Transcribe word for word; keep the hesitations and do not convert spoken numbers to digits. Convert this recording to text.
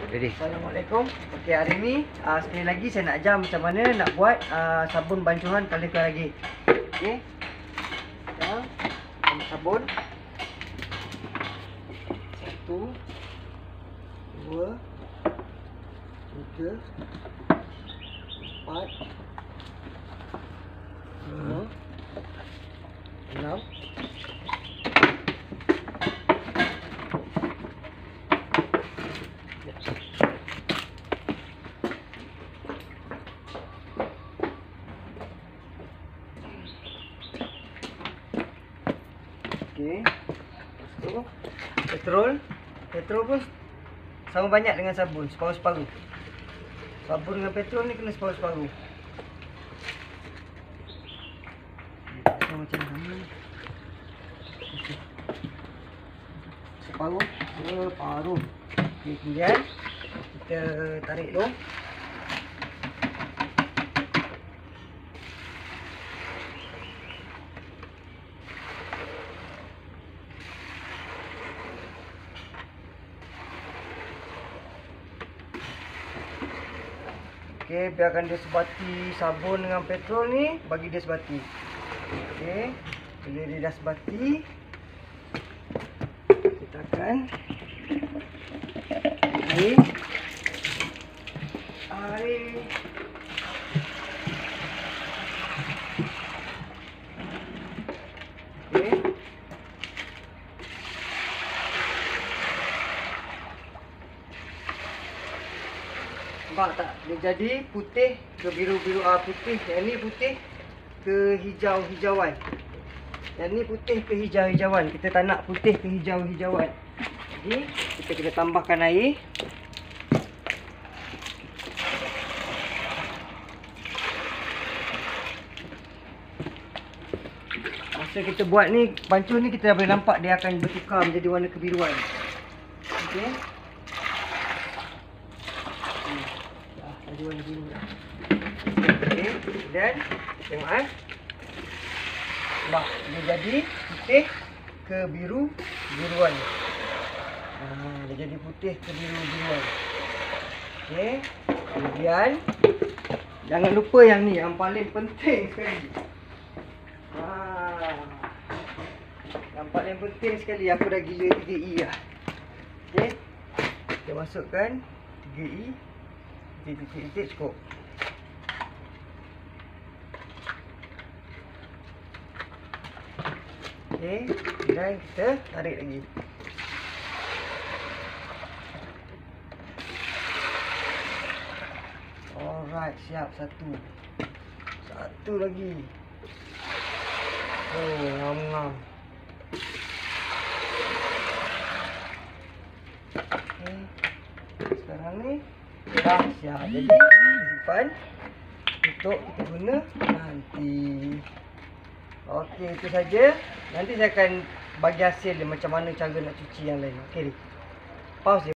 Ready. Assalamualaikum. Okey, hari ni uh, sekali lagi saya nak ajar macam mana nak buat uh, sabun bancuhan kaleng lagi. Okey. Sekarang ambil sabun. Satu, dua, tiga, empat, lima, enam, okey. So, petrol. Petrol pun sama banyak dengan sabun, separuh-separuh. Sabun dengan petrol ni kena separuh-separuh. So, macam ni. Separuh, separuh. Okey, kemudian kita tarik dulu. Okey, biarkan dia sebati sabun dengan petrol ni, bagi dia sebati. Okey, bila dia dah sebati, kita akan air air okey. Nampak tak? Dia jadi putih ke biru-biru, ah putih. Yang ni putih ke hijau-hijauan. Yang ni putih ke hijau-hijauan. Kita tak nak putih ke hijau-hijauan. Jadi kita kena tambahkan air. Masa kita buat ni, bancuh ni kita dah boleh nampak dia akan bertukar menjadi warna kebiruan. Okey. Ada warna biru dah. Okey, dan tengok eh. Nampak dia jadi putih ke biru biruan. Ha, dia jadi putih ke biru biruan. Okey. Kemudian jangan lupa yang ni, yang paling penting sekali. Ha. Yang paling penting sekali, aku dah gila tiga E lah. Okey. Kita masukkan tiga E. Titik-titik cukup. Okey, dan kita tarik lagi. Alright, siap satu. Satu lagi. Oh, ngam-ngam. Okey. Sekarang ni dah siap. Jadi simpan untuk kita guna nanti. Okey, itu saja. Nanti saya akan bagi hasil dia macam mana cara nak cuci yang lain. Okey. Pause dia.